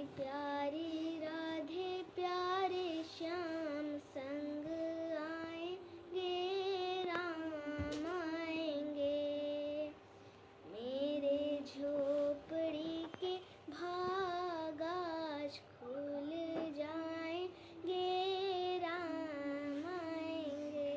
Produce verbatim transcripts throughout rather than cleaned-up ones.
प्यारी राधे प्यारे श्याम संग आएंगे राम आएंगे। मेरे झोपड़ी के भाग आज खुल जाएंगे राम आएंगे।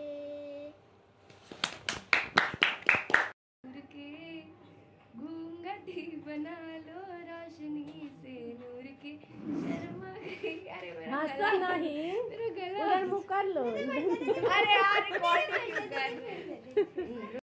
नूर के घूंघटी बना लो रोशनी से नूर के शर्मा गई। अरे मेरा गला नहीं, मेरा गला मुँह कर लो। अरे यार रिकॉर्डिंग क्यों कर रहे हो?